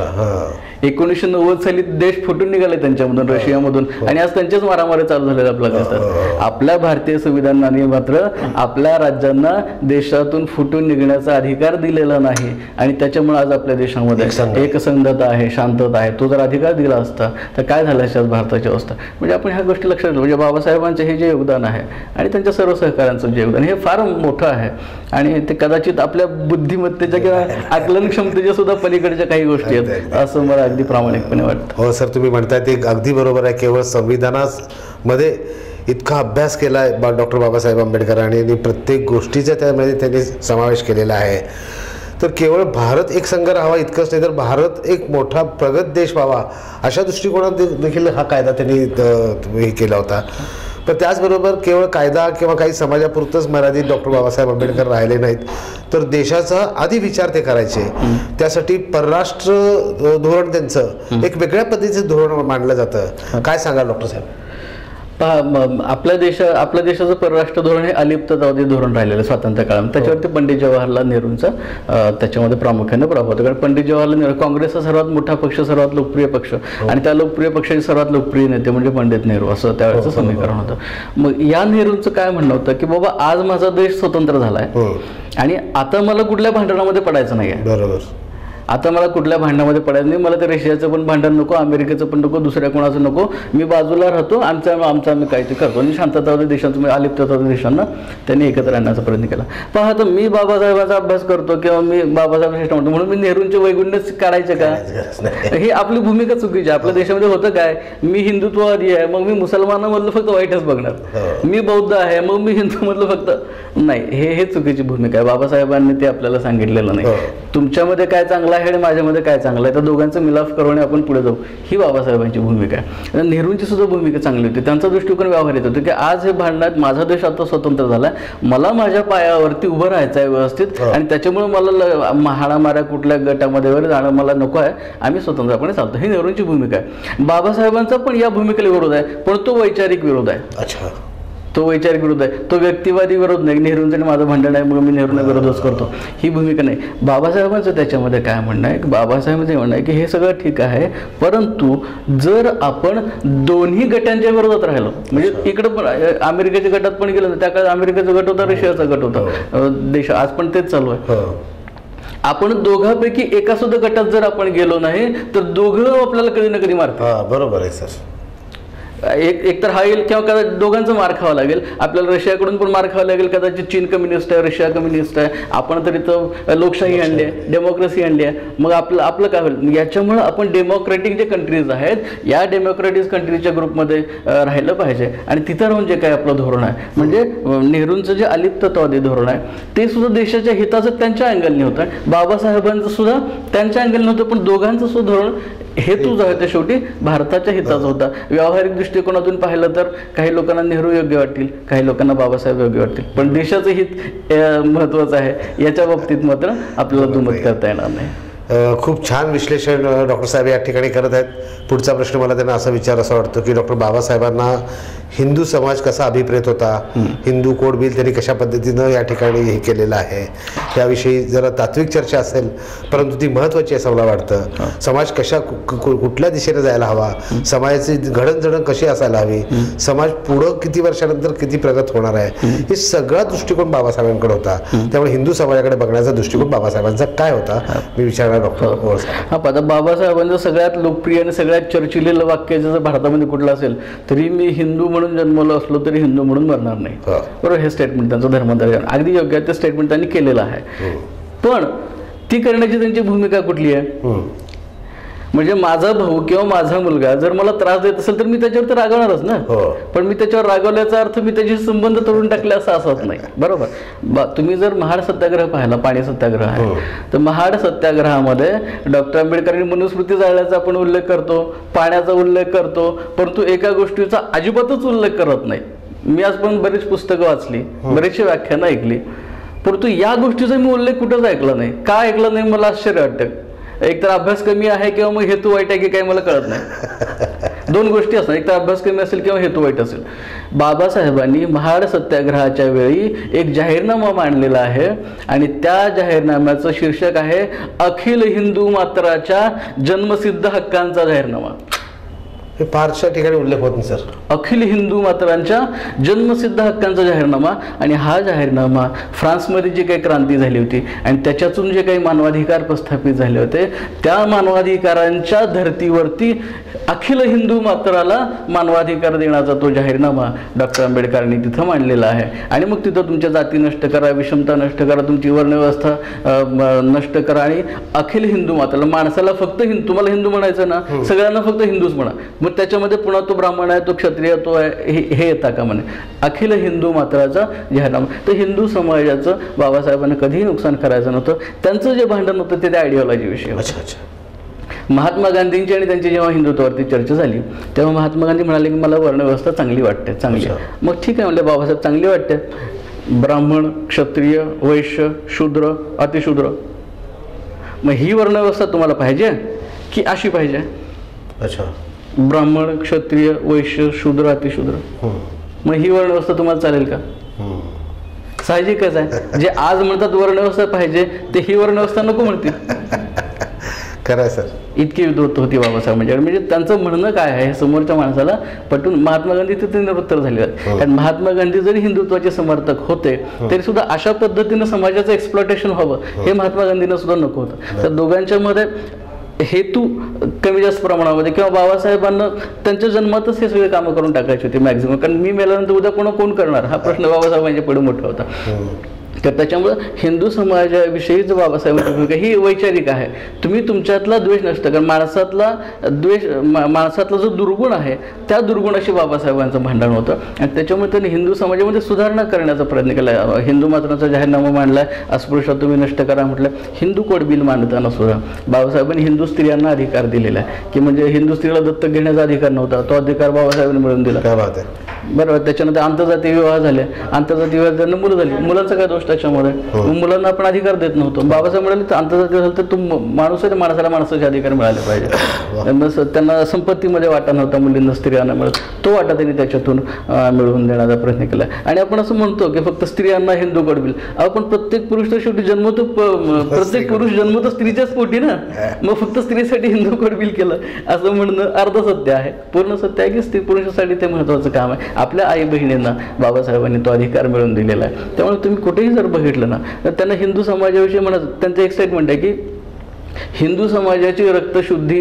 1990 साली देश फुटून निघाले त्यांच्यामधून, रशियामधून, आणि आज त्यांच्याच मारामारी चालू झालेल्या आपल्या देशात. आपल्या भारतीय संविधानाने मात्र आपल्या राज्यांना देशातून फुटून निघण्याचा अधिकार दिलेला नाही आणि त्याच्यामुळे आज आपल्या देशामध्ये एकसंधता आहे, शांतता आहे. तो जर अधिकार दिला असता तर काय झालं असतं भारताची अवस्था. म्हणजे आपण ह्या गोष्टी लक्षात घेऊ. म्हणजे बाबासाहेबांचे हे जे योगदान आहे आणि त्यांच्या सर्व सहकाऱ्यांचं जे योगदान हे फार मोठं आहे आणि ते कदाचित आपल्या बुद्धिमत्तेच्या किंवा आकलन क्षमतेच्या सुद्धा पलीकडच्या काही गोष्टी आहेत असं मला अगदी प्रामाणिकपणे वाटतं. हो सर, तुम्ही म्हणताय ते अगदी बरोबर आहे. केवळ संविधानामध्ये इतका अभ्यास केला आहे डॉक्टर बाबासाहेब आंबेडकरांनी आणि प्रत्येक गोष्टीचा त्यामध्ये त्यांनी समावेश केलेला आहे. तर केवळ भारत एक संघ राहावा इतकंच नाही तर भारत एक मोठा प्रगत देश व्हावा अशा दृष्टिकोनात देखील हा कायदा त्यांनी हे केला होता. पण त्याचबरोबर केवळ कायदा किंवा काही समाजापुरतंच मर्यादित डॉक्टर बाबासाहेब आंबेडकर राहिले नाहीत तर देशाचा आधी विचार ते करायचे. त्यासाठी परराष्ट्र धोरण त्यांचं एक वेगळ्या पद्धतीचं धोरण मांडलं जातं. काय सांगाल डॉक्टर साहेब? आपल्या देशाचं परराष्ट्र धोरण हे अलिप्ततावादी धोरण राहिलेलं स्वातंत्र्य काळात. त्याच्यावरती पंडित जवाहरलाल नेहरूंचा त्याच्यामध्ये प्रामुख्याने प्रभाव होता. कारण पंडित जवाहरलाल नेहरू काँग्रेस हा सर्वात मोठा पक्ष, सर्वात लोकप्रिय पक्ष आणि त्या लोकप्रिय पक्षाचे सर्वात लोकप्रिय नेते म्हणजे पंडित नेहरू असं त्यावेळेचं समीकरण होतं. मग या नेहरूंचं काय म्हणणं होतं की बाबा आज माझा देश स्वतंत्र झालाय आणि आता मला कुठल्या भांडणामध्ये पडायचं नाही आहे. बरोबर. आता मला कुठल्या भांडणामध्ये पडायचं नाही. मला ते रशियाचं पण भांडण नको, अमेरिकेचं पण नको, दुसऱ्या कोणाचं नको. मी बाजूला राहतो, आमचं आम्ही काहीतरी करतो. आणि शांततावादी देशांचं अलिप्ततावादी देशांना त्यांनी एकत्र आणण्याचा प्रयत्न केला. पण आता मी बाबासाहेबांचा अभ्यास करतो किंवा मी बाबासाहेब श्रेष्ठ म्हणतो म्हणून मी नेहरूंचे वैगुण्य काढायचे का? ही आपली भूमिका चुकीची. आपल्या देशामध्ये होतं काय, मी हिंदुत्ववादी आहे मग मी मुसलमानामधलं फक्त वाईटच बघणार, मी बौद्ध आहे मग मी हिंदूमधलं फक्त नाही. हे चुकीची भूमिका आहे. बाबासाहेबांनी ते आपल्याला सांगितलेलं नाही. तुमच्यामध्ये काय चांगलं आहे आणि माझ्यामध्ये काय चांगलं आहे तर दोघांचं मिलाफ करून आपण पुढे जाऊ, ही बाबासाहेबांची भूमिका आहे. नेहरूंची सुद्धा भूमिका चांगली होती. त्यांचा दृष्टिकोन व्यवहारित होता की आज हे भांडणात माझा देश आता स्वतंत्र झाला, मला माझ्या पायावरती उभं राहायचं आहे व्यवस्थित आणि त्याच्यामुळे मला हाणामाऱ्या कुठल्या गटामध्ये वगैरे जाणं मला नको आहे, आम्ही स्वतंत्रपणे चालतो. ही नेहरूंची भूमिका आहे. बाबासाहेबांचा पण या भूमिकेला विरोध आहे पण तो वैचारिक विरोध आहे. अच्छा. तो वैचारिक विरोध आहे, तो व्यक्तिवादी विरोध नाही. नेहरूंचं माझं भांडण आहे मग मी नेहरूंना विरोधच करतो, ही भूमिका नाही. बाबासाहेबांचं त्याच्यामध्ये काय म्हणणं आहे की बाबासाहेबांचं म्हणणं आहे की हे सगळं ठीक आहे परंतु जर आपण दोन्ही गटांच्या विरोधात राहिलो म्हणजे इकडं पण अमेरिकेच्या गटात पण गेलो, त्या काळात अमेरिकेचा गट होता, रशियाचा गट होता देश, आज पण तेच चालू आहे. आपण दोघांपैकी एका सुद्धा गटात जर आपण गेलो नाही तर दोघं आपल्याला कधी ना कधी मारतात. बरोबर आहे सर. एक तर हा येईल किंवा कदाचित दोघांचं मार खावं लागेल. आपल्याला रशियाकडून पण मार खावं लागेल, कदाचित चीन कम्युनिस्ट आहे, रशिया कम्युनिस्ट आहे, आपण तर इथं लोकशाही आणली आहे, डेमोक्रेसी आणली आहे. मग आपलं काय होईल? याच्यामुळं आपण डेमोक्रॅटिक जे कंट्रीज आहेत या डेमोक्रॅटिक कंट्रीजच्या ग्रुपमध्ये राहिलं पाहिजे. आणि तिथं राहून जे काय आपलं धोरण आहे, म्हणजे नेहरूंचं जे अलिप्तत्वादी धोरण आहे ते सुद्धा देशाच्या हिताचं त्यांच्या अँगलने होतं, बाबासाहेबांचं सुद्धा त्यांच्या अँगलने होतं, पण दोघांचं सुद्धा धोरण हेतू जो आहे ते शेवटी भारताच्या हिताचा होता. व्यावहारिक दृष्टिकोनातून पाहिलं तर काही लोकांना नेहरू योग्य वाटतील, काही लोकांना बाबासाहेब योग्य वाटतील, पण देशाचं हित महत्वाचं आहे. याच्या बाबतीत मात्र आपल्याला दुमत करता येणार नाही. खूप छान विश्लेषण डॉक्टर साहेब या ठिकाणी करत आहेत. पुढचा प्रश्न मला त्यांना असा विचार असा वाटतो की डॉक्टर बाबासाहेबांना हिंदू समाज कसा अभिप्रेत होता, हिंदू कोड बिल त्यांनी कशा पद्धतीनं या ठिकाणी हे केलेलं आहे त्याविषयी जरा तात्विक चर्चा असेल, परंतु ती महत्त्वाची असं मला वाटतं. समाज कशा कुठल्या दिशेने जायला हवा, समाजाची घडणजडण कशी असायला हवी, समाज पुढं किती वर्षानंतर किती प्रगत होणार आहे, हे सगळा दृष्टिकोन बाबासाहेबांकडे होता. त्यामुळे हिंदू समाजाकडे बघण्याचा दृष्टिकोन बाबासाहेबांचा काय होता मी विचारणार डॉक्टर. हा, आता बाबासाहेबांचं सगळ्यात लोकप्रिय आणि सगळ्यात चर्चिलेलं वाक्य जर भारतामध्ये कुठलं असेल तरी मी हिंदू म्हणून जन्मलो असलो तरी हिंदू म्हणून मरणार नाही. बरोबर, हे स्टेटमेंट त्यांचं धर्मदर्शन अगदी योग्य आहे. ते स्टेटमेंट त्यांनी केलेलं आहे. पण ती करण्याची त्यांची भूमिका कुठली आहे? म्हणजे माझा भाऊ किंवा माझा मुलगा जर मला त्रास देत असेल तर मी त्याच्यावर तर रागवणारच ना. पण मी त्याच्यावर रागवल्याचा अर्थ मी त्याचे संबंध तोडून टाकले असं असत नाही. बरोबर, तुम्ही जर महाड सत्याग्रह पाहिला, पाणी सत्याग्रह आहे, तर महाड सत्याग्रहामध्ये डॉक्टर आंबेडकरांनी मनुस्मृती जाळल्याचा आपण उल्लेख करतो, पाण्याचा उल्लेख करतो, परंतु एका गोष्टीचा अजिबातच उल्लेख करत नाही. मी आज पण बरीच पुस्तकं वाचली, बरीचशी व्याख्यानं ऐकली, परंतु या गोष्टीचा मी उल्लेख कुठंच ऐकला नाही. का ऐकलं नाही मला आश्चर्य वाटतं. एक तर अभ्यास कमी आहे किंवा मग हेतू वाईट आहे की काही मला कळत नाही. दोन गोष्टी असतात, एक तर अभ्यास कमी असेल किंवा हेतू वाईट असेल. बाबासाहेबांनी महाड सत्याग्रहाच्या वेळी एक जाहीरनामा मांडलेला आहे आणि त्या जाहीरनाम्याचं शीर्षक आहे अखिल हिंदू मात्राच्या जन्मसिद्ध हक्कांचा जाहीरनामा. हे फारशा ठिकाणी उल्लेख होत नाही सर. अखिल हिंदू मात्रांच्या जन्मसिद्ध हक्कांचा जाहीरनामा. आणि हा जाहीरनामा फ्रान्समध्ये जी काही क्रांती झाली होती आणि त्याच्यातून जे काही मानवाधिकार प्रस्थापित झाले होते त्या मानवाधिकारांच्या धर्तीवरती अखिल हिंदू मात्राला मानवाधिकार देण्याचा तो जाहीरनामा डॉक्टर आंबेडकरांनी तिथं मांडलेला आहे. आणि मग तिथं तुमच्या जाती नष्ट करा, विषमता नष्ट करा, तुमची वर्णव्यवस्था नष्ट करा आणि अखिल हिंदू मात्राला, माणसाला फक्त तुम्हाला हिंदू म्हणायचं ना, सगळ्यांना फक्त हिंदूच म्हणा. मग त्याच्यामध्ये पुन्हा तो ब्राह्मण आहे, तो क्षत्रिय, तो आहे, हे येता का म्हणे. अखिल हिंदू मात्राचा जाहीरनामा. तर हिंदू समाजाचं बाबासाहेबांना कधीही नुकसान करायचं नव्हतं. त्यांचं जे भांडण होतं ते त्या आयडिओलॉजी विषयी. महात्मा गांधींची आणि त्यांची जेव्हा हिंदुत्वावरती चर्चा झाली तेव्हा महात्मा गांधी म्हणाले की मला वर्णव्यवस्था चांगली वाटते, चांगली. मग ठीक आहे म्हणले बाबासाहेब, चांगली वाटते. ब्राह्मण, क्षत्रिय, वैश्य, शूद्र, अतिशूद्र, मग ही वर्णव्यवस्था तुम्हाला पाहिजे की अशी पाहिजे? अच्छा, ब्राह्मण, क्षत्रिय, वैश्य, शूद्र, अतिशूद्र, मग ही वर्णव्यवस्था तुम्हाला चालेल का? साहजिकच आहे. जे आज म्हणतात वर्णव्यवस्था पाहिजे ते ही वर्णव्यवस्था नको म्हणतील. खरं सर, इतकी विद्वत होती बाबासाहेब म्हणजे त्यांचं म्हणणं काय आहे समोरच्या माणसाला पटून. महात्मा गांधी तिथे निरुत्तर झाले आहेत. कारण महात्मा गांधी जरी हिंदुत्वाचे समर्थक होते तरी सुद्धा अशा पद्धतीनं समाजाचं एक्सप्लॉटेशन व्हावं हे महात्मा गांधींना सुद्धा नको होतं. तर दोघांच्या मध्ये हेतू कमी जास्त प्रमाणामध्ये किंवा बाबासाहेबांना त्यांच्या जन्मातच हे सगळे कामं करून टाकायची होती मॅक्झिमम. कारण मी मेल्यानंतर उद्या कोण करणार हा प्रश्न बाबासाहेबांच्या पुढे मोठा होता. तर त्याच्यामुळं हिंदू समाजाविषयीच बाबासाहेबांची भूमिका ही वैचारिक आहे. तुम्ही तुमच्यातला द्वेष नष्ट करा. माणसातला द्वेष, माणसातला जो दुर्गुण आहे त्या दुर्गुणाशी बाबासाहेबांचं भांडण होतं आणि त्याच्यामुळे त्यांनी हिंदू समाजामध्ये सुधारणा करण्याचा प्रयत्न केला. हिंदू मात्रांचा जाहीरनामा मांडलाय, अस्पृश्यता तुम्ही नष्ट करा म्हटलं. हिंदू कोड बिल मांडताना सुद्धा बाबासाहेबांनी हिंदू स्त्रियांना अधिकार दिलेला आहे की म्हणजे हिंदू स्त्रीला दत्तक घेण्याचा अधिकार नव्हता, तो अधिकार बाबासाहेबांनी मिळवून दिला. काय बात आहे. बरोबर. त्याच्यानंतर आंतरजातीय विवाह झाले, आंतरजातीय विवाह त्यांना मुलं झाली, मुलांचा काय दोष त्याच्यामध्ये? मुलांना आपण अधिकार देत नव्हतो. बाबासाहेब म्हणाले तर आंतरजातीय झालं तर तो माणूस आहे, माणसाला माणसाचे अधिकार मिळाले पाहिजे. त्यांना संपत्तीमध्ये वाटा नव्हता, मुलींना स्त्रियांना मिळत, तो वाटा त्यांनी त्याच्यातून मिळवून देण्याचा प्रयत्न केला. आणि आपण असं म्हणतो की फक्त स्त्रियांना हिंदू कोड बिल, आपण प्रत्येक पुरुष तर शेवटी जन्मतो, प्रत्येक पुरुष जन्मतो स्त्रीच्याच पोटी ना, मग फक्त स्त्रीसाठी हिंदू कोड बिल केलं असं म्हणणं अर्ध सत्य आहे. पूर्ण सत्य आहे की स्त्री पुरुषासाठी ते महत्वाचं काम आहे. आपल्या आई बहिणींना बाबासाहेबांनी तो अधिकार मिळवून दिलेला आहे. त्यामुळे तुम्ही कुठेही जर बघितलं ना तर त्यांना हिंदू समाजाविषयी म्हणत, त्यांचं एक स्टेटमेंट आहे की हिंदू समाजाची रक्तशुद्धी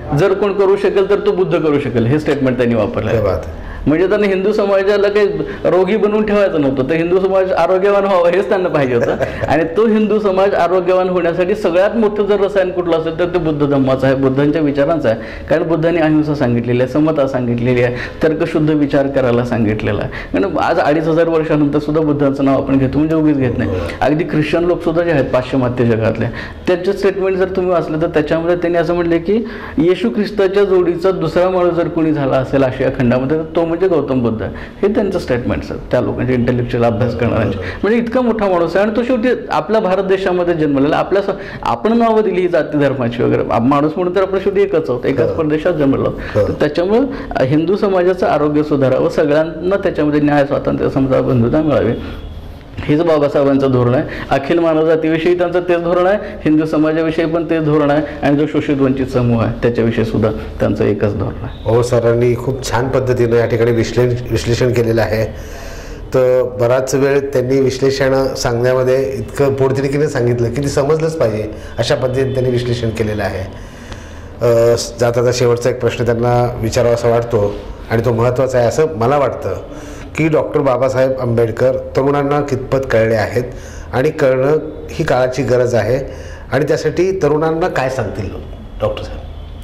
जर कोण करू शकेल तर तो बुद्ध करू शकेल, हे स्टेटमेंट त्यांनी वापरलं. म्हणजे त्यांना हिंदू समाजाला काही रोगी बनवून ठेवायचं नव्हतं, तर हिंदू समाज आरोग्यवान व्हावं हेच त्यांना पाहिजे होतं. आणि तो हिंदू समाज आरोग्यवान होण्यासाठी सगळ्यात मोठं जर रसायन कुठलं असेल तर ते बुद्ध धम्माचं आहे, बुद्धांच्या विचारांचं आहे. कारण बुद्धांनी अहिंसा सांगितलेली आहे, समता सांगितलेली आहे, तर्कशुद्ध विचार करायला सांगितलेला आहे. कारण आज 2500 वर्षानंतर सुद्धा बुद्धांचं नाव आपण घेतो म्हणजे उगीच घेत नाही. अगदी ख्रिश्चन लोक सुद्धा जे आहेत पाश्चिमात्य जगातले, त्यांचे स्टेटमेंट जर तुम्ही वाचले तर त्याच्यामध्ये त्यांनी असं म्हटले की येशू ख्रिस्ताच्या जोडीचा दुसरा माणूस जर कोणी झाला असेल आशिया खंडामध्ये तर तो म्हणजे गौतम बुद्ध. हे त्यांचं स्टेटमेंट्स आहेत त्या लोकांचे, इंटेलेक्च्युअल अभ्यास करणाऱ्यांचे. म्हणजे इतका मोठा माणूस आहे आणि तो शेवटी आपल्या भारत देशामध्ये जन्मलेला. आपण नावं दिली ही जाती धर्माची वगैरे, माणूस म्हणून तर आपण शेवटी एकच आहोत, एकाच प्रदेशात जन्मलो. तर त्याच्यामुळं हिंदू समाजाचं आरोग्य सुधारावं, सगळ्यांना त्याच्यामध्ये न्याय, स्वातंत्र्य, समता, बंधुता मिळावी, हेच बाबासाहेबांचं धोरण आहे. अखिल मानवजातीविषयी त्यांचं तेच धोरण आहे, हिंदू समाजाविषयी पण तेच धोरण आहे, आणि जो शोषित वंचित समूह आहे त्याच्याविषयी सुद्धा त्यांचं एकच धोरण आहे. हो, सरांनी खूप छान पद्धतीनं या ठिकाणी विश्लेषण केलेलं आहे. तर बराच वेळ त्यांनी विश्लेषण सांगण्यामध्ये इतकं पोटतिडकीने सांगितलं की ते समजलंच पाहिजे अशा पद्धतीने त्यांनी विश्लेषण केलेलं आहे. जाता शेवटचा एक प्रश्न त्यांना विचारावा असा वाटतो आणि तो महत्त्वाचा आहे असं मला वाटतं की डॉक्टर बाबासाहेब आंबेडकर तरुणांना कितपत कळले आहेत आणि कळणं ही काळाची गरज आहे, आणि त्यासाठी तरुणांना काय सांगतील डॉक्टर साहेब?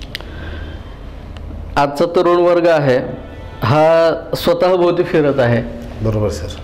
आजचा तरुण वर्ग आहे हा स्वतःभोवती फिरत आहे. बरोबर सर,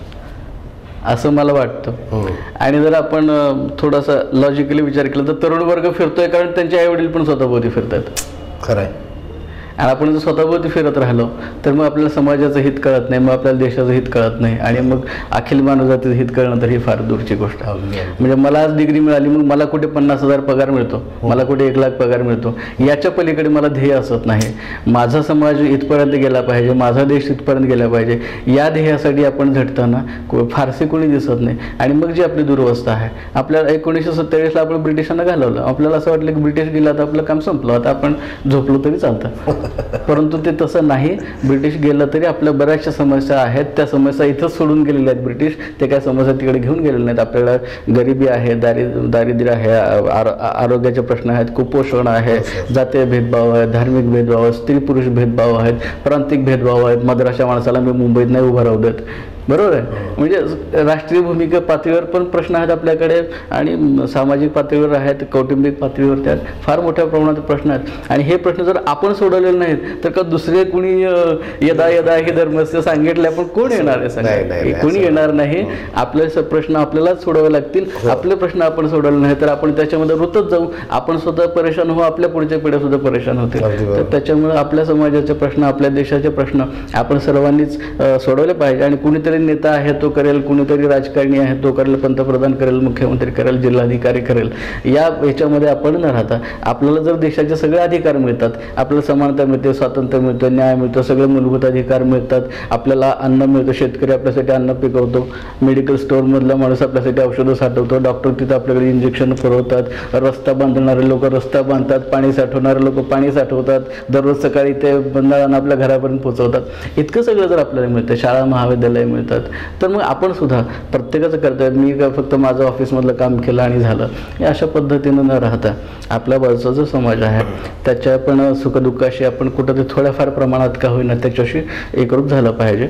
असं मला वाटतं. आणि जर आपण थोडासा लॉजिकली विचार केला तर तरुण वर्ग फिरतोय कारण त्यांचे आई वडील पण स्वतःभोवती फिरतात. खरं आहे. आणि आपण जर स्वतःभोवती फिरत राहिलो तर मग आपल्याला समाजाचं हित कळत नाही, मग आपल्याला देशाचं हित कळत नाही, आणि मग अखिल मानवजातीचं हित कळणं तर ही फार दूरची गोष्ट आहे. म्हणजे मला आज डिग्री मिळाली, मग मला कुठे 50,000 पगार मिळतो, मला कुठे 1,00,000 पगार मिळतो, याच्या पलीकडे मला ध्येय असत नाही. माझा समाज इथपर्यंत गेला पाहिजे, माझा देश इथपर्यंत गेला पाहिजे, या ध्येयासाठी आपण झटताना फारसे कोणी दिसत नाही. आणि मग जी आपली दुरवस्था आहे, आपल्याला 1947 आपण ब्रिटिशांना घालवलं, आपल्याला असं वाटलं की ब्रिटिश गेला तर आपलं काम संपलं, आता आपण झोपलो तरी चालतं. परंतु ते तसं नाही. ब्रिटिश गेलं तरी आपल्या बऱ्याचशा समस्या आहेत, त्या समस्या इथंच सोडून गेलेल्या आहेत ब्रिटिश. ते काय समस्या तिकडे घेऊन गेलेले नाहीत. आपल्याला गरिबी आहे, दारिद्र्य आहे, आरोग्याचे प्रश्न आहेत, कुपोषण आहे, जातीय भेदभाव आहे, धार्मिक भेदभाव आहे, स्त्री पुरुष भेदभाव आहेत, प्रांतिक भेदभाव आहेत. मद्राशा माणसाला मी मुंबईत नाही उभं राहू देत, बरोबर आहे. म्हणजे राष्ट्रीय भूमिका पातळीवर पण प्रश्न आहेत आपल्याकडे, आणि सामाजिक पातळीवर आहेत, कौटुंबिक पातळीवर त्यात फार मोठ्या प्रमाणात प्रश्न आहेत. आणि हे प्रश्न जर आपण सोडवलेले नाहीत तर का दुसरे कुणी यदा यदा ही धर्मस्य सांगितले आपण कोण येणार आहे सांगा? कोणी येणार नाही. आपले प्रश्न आपल्यालाच सोडवावे लागतील. आपले प्रश्न आपण सोडवले नाही तर आपण त्याच्यामध्ये रुतत जाऊ, आपण स्वतः परेशान होऊ, आपल्या पुढच्या पिढ्या सुद्धा परेशान होतील. तर त्याच्यामुळे आपल्या समाजाचे प्रश्न, आपल्या देशाचे प्रश्न आपण सर्वांनीच सोडवले पाहिजे. आणि कुणीतरी नेता आहे तो करेल, कुणीतरी राजकारणी आहे तो करेल, पंतप्रधान करेल, मुख्यमंत्री करेल, जिल्हाधिकारी करेल, या ह्याच्यामध्ये आपण न राहता आपल्याला जर देशाचे सगळे अधिकार मिळतात, आपल्याला समानता मिळते, स्वातंत्र्य मिळतं, न्याय मिळतो, सगळे मूलभूत अधिकार मिळतात, आपल्याला अन्न मिळतं, शेतकरी आपल्यासाठी अन्न पिकवतो, मेडिकल स्टोअरमधला माणूस आपल्यासाठी औषधं साठवतो, डॉक्टर तिथं आपल्याकडे इंजेक्शन पुरवतात, रस्ता बांधणारे लोक रस्ता बांधतात, पाणी साठवणारे लोक पाणी साठवतात, दररोज सकाळी ते बंधारानं आपल्या घरापर्यंत पोहोचवतात. इतकं सगळं जर आपल्याला मिळतं, शाळा महाविद्यालय मिळतात, तर मग आपण सुद्धा प्रत्येकाचं कर्तव्य, मी फक्त माझं ऑफिसमधलं काम केलं आणि झालं हे अशा पद्धतीनं न राहता आपल्या बाजूचा जो समाज आहे त्याच्या पण सुखदुःखाशी आपण कुठं ते थोड्याफार प्रमाणात का होईना त्याच्याशी एकरूप झालं पाहिजे.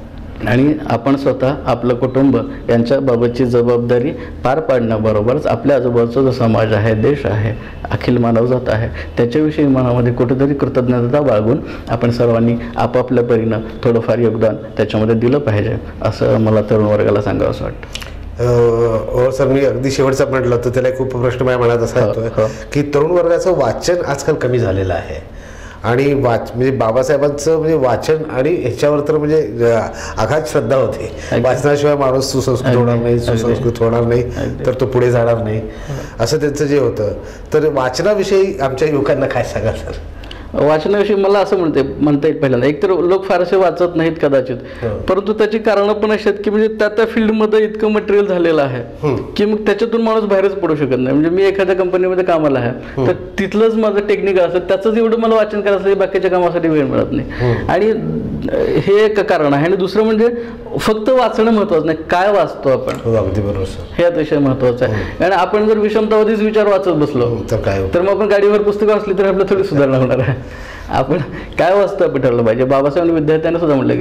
आणि आपण स्वतः, आपलं कुटुंब यांच्याबाबतची जबाबदारी पार पाडण्याबरोबरच आपल्या आजूबाजूचा जो समाज आहे, देश आहे, अखिल मानवजात आहे, त्याच्याविषयी मनामध्ये कुठेतरी कृतज्ञता बाळगून आपण सर्वांनी आपापल्या परीनं थोडंफार योगदान त्याच्यामध्ये दिलं पाहिजे, असं मला तरुण वर्गाला सांगावं असं वाटतं. हो सर, मी अगदी शेवटचं म्हटलं तर त्याला खूप प्रश्न माझ्या मनात असा येतोय की तरुण वर्गाचं वाचन आजकाल कमी झालेलं आहे, आणि म्हणजे बाबासाहेबांचं म्हणजे वाचन आणि ह्याच्यावर तर म्हणजे आघात श्रद्धा होते. वाचनाशिवाय माणूस सुसंस्कृत होणार नाही, सुसंस्कृत होणार नाही तर तो पुढे जाणार नाही, असं त्यांचं जे होतं. तर वाचनाविषयी आमच्या युवकांना काय सांगाल सर? वाचनाविषयी मला असं म्हणता येईल, पहिल्यांदा एकतर लोक फारसे वाचत नाहीत कदाचित, परंतु त्याची कारणं पण अशी आहेत की म्हणजे त्या फील्डमध्ये इतकं मटेरियल झालेलं आहे की मग त्याच्यातून माणूस बाहेरच पडू शकत नाही. म्हणजे मी एखाद्या कंपनीमध्ये कामाला आहे तर तिथलंच माझं टेक्निकल असतं, त्याचंच एवढं मला वाचन करायचं, बाकीच्या कामासाठी वेळ मिळत नाही. आणि हे एक कारण आहे. आणि दुसरं म्हणजे फक्त वाचणं महत्वाचं नाही, काय वाचतो आपण, अगदी बरोबर सर, हे अतिशय महत्वाचं आहे. कारण आपण जर विषमतावादीच विचार वाचत बसलो तर मग आपण गाडीवर पुस्तकं वाचली तर आपल्याला थोडी सुधारणा होणार आहे. आपण काय वाचतं ठरवलं पाहिजे. बाबासाहेबांनी विद्यार्थ्यांना सुद्धा म्हटलं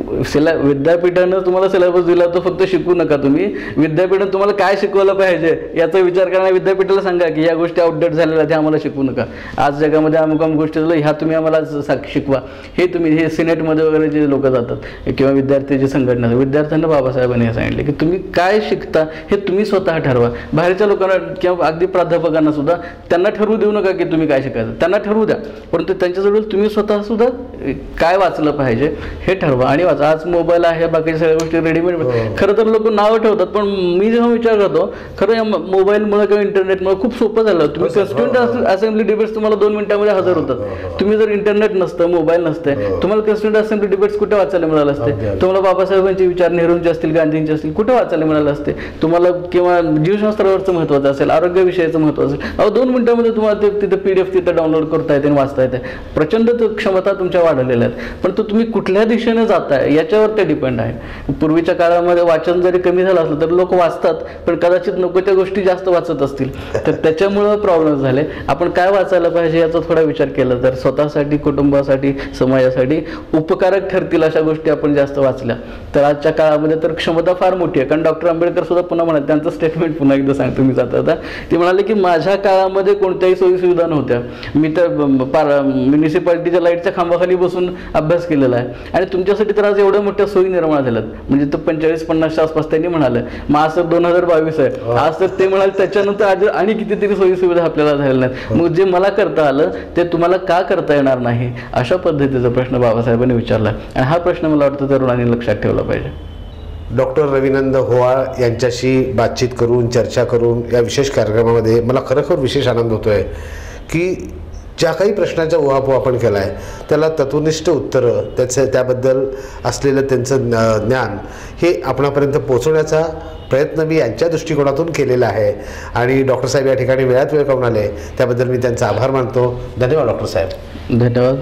की विद्यापीठानं तुम्हाला सिलेबस दिला तर फक्त शिकू नका, तुम्ही विद्यापीठानं तुम्हाला काय शिकवलं पाहिजे याचा विचार करा. विद्यापीठाला सांगा की या गोष्टी आउटडेट झालेल्या त्या आम्हाला शिकवू नका. आज जगामध्ये अमुक अमुक गोष्टी झाल्या, ह्या तुम्ही आम्हाला शिकवा. हे तुम्ही हे सिनेटमध्ये वगैरे जे लोक जातात किंवा विद्यार्थ्याची संघटना, विद्यार्थ्यांना बाबासाहेबांनी हे सांगितले की तुम्ही काय शिकता हे तुम्ही स्वतः ठरवा. बाहेरच्या लोकांना किंवा अगदी प्राध्यापकांना सुद्धा त्यांना ठरवू देऊ नका की तुम्ही काय शिकायचं, त्यांना ठरवू द्या, परंतु त्यांच्याजवळ तुम्ही स्वतः सुद्धा काय वाचलं पाहिजे हे ठरवा आणि वाचा. आज मोबाईल आहे, बाकी सगळ्या गोष्टी रेडीमेड. खरं तर लोक नावं ठेवतात, पण मी जेव्हा विचार करतो खरं या मोबाईलमुळे किंवा इंटरनेटमुळे खूप सोपं झालं. तुम्ही कॉन्स्टिट्यूएंट असेंब्ली डिबेट्स तुम्हाला 2 मिनिटांमध्ये हजर होतात. तुम्ही जर इंटरनेट नसतं, मोबाईल नसते, तुम्हाला कॉन्स्टिट्यूएंट असेंब्ली डिबेट्स कुठे वाचायला मिळाले असते? तुम्हाला बाबासाहेबांचे विचार, नेहरूंचे असतील, गांधींचे असतील, कुठे वाचायला मिळाले असते? तुम्हाला किंवा जीवशास्त्रावरचं महत्त्वाचं असेल, आरोग्यविषयाचं महत्त्वाचं असेल, 2 मिनिटांमध्ये तुम्हाला ते तिथं PDF तिथं डाउनलोड करता येते आणि वाचता येते. प्रचंड क्षमता तुमच्या वाढलेल्या आहेत, परंतु तुम्ही कुठल्या दिशेने जाताय याच्यावर ते डिपेंड आहे. पूर्वीच्या काळामध्ये वाचन जरी कमी झालं असलं तर लोक वाचतात, पण कदाचित नको त्या गोष्टी जास्त वाचत असतील, तर त्याच्यामुळं प्रॉब्लेम झाले. आपण काय वाचायला पाहिजे याचा थोडा विचार केला तर स्वतःसाठी, कुटुंबासाठी, समाजासाठी उपकारक ठरतील अशा गोष्टी आपण जास्त वाचल्या तर आजच्या काळामध्ये तर क्षमता फार मोठी आहे. कारण डॉक्टर आंबेडकर सुद्धा पुन्हा म्हणाले, त्यांचं स्टेटमेंट पुन्हा एकदा सांगतो मी जाता जाता, ते म्हणाले की माझ्या काळामध्ये कोणत्याही सोयीसुविधा नव्हत्या, मी तर म्युनिसिपालिटीच्या लाईटच्या खांबाखाली बसून अभ्यास केलेला आहे आणि तुमच्यासाठी तर आज एवढ्या मोठ्या सोयी निर्माण झाल्यात. म्हणजे तो 45-50च्या आसपास त्यांनी म्हणाले. मग आज तर 2022 आहे, आज तर ते म्हणाले त्याच्यानंतर आज आणि कितीतरी सोयी सुविधा आपल्याला झालेल्या नाहीत. मग जे मला करता आलं ते तुम्हाला का करता येणार नाही, अशा पद्धतीचा प्रश्न बाबासाहेबांनी विचारला आणि हा प्रश्न मला वाटतं तरुणांनी लक्षात ठेवला पाहिजे. डॉक्टर रविनंद होवाळ यांच्याशी बातचीत करून, चर्चा करून या विशेष कार्यक्रमामध्ये मला खरोखर विशेष आनंद होतो आहे की ज्या काही प्रश्नांचा उहापोह आपण केला आहे त्याला तत्वनिष्ठ उत्तरं, त्याबद्दल असलेलं त्यांचं ज्ञान हे आपणापर्यंत पोहोचवण्याचा प्रयत्न मी यांच्या दृष्टिकोनातून केलेला आहे. आणि डॉक्टर साहेब या ठिकाणी वेळात वेळ काढून आले त्याबद्दल मी त्यांचा आभार मानतो. धन्यवाद डॉक्टर साहेब. धन्यवाद.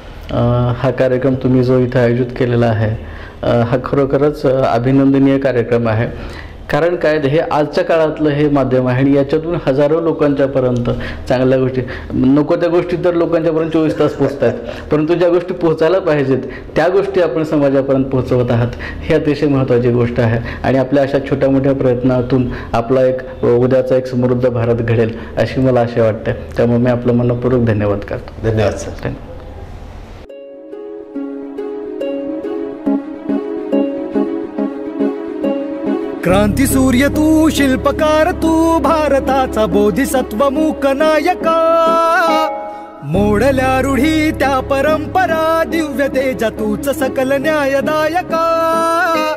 हा कार्यक्रम तुम्ही जो इथं आयोजित केलेला आहे हा खरोखरच अभिनंदनीय कार्यक्रम आहे. कारण काय, हे आजच्या काळातलं हे माध्यम आहे आणि याच्यातून हजारो लोकांच्यापर्यंत चांगल्या गोष्टी, नको त्या गोष्टी तर लोकांच्यापर्यंत 24 तास पोहोचत आहेत, परंतु ज्या गोष्टी पोहोचायला पाहिजेत त्या गोष्टी आपण समाजापर्यंत पोहोचवत आहात, हे अतिशय महत्त्वाची गोष्ट आहे. आणि आपल्या अशा छोट्या मोठ्या प्रयत्नातून आपला एक उद्याचा एक समृद्ध भारत घडेल अशी मला आशा वाटते. त्यामुळे मी आपलं मनपूर्वक धन्यवाद करतो. धन्यवाद सर. धन्यवाद. क्रांती सूर्य तू, शिल्पकार तू, भारताचा बोधिसत्व मूक नायका. मोडल्या रूढी त्या परंपरा, दिव्य तेजा तूच सकल न्यायदायका.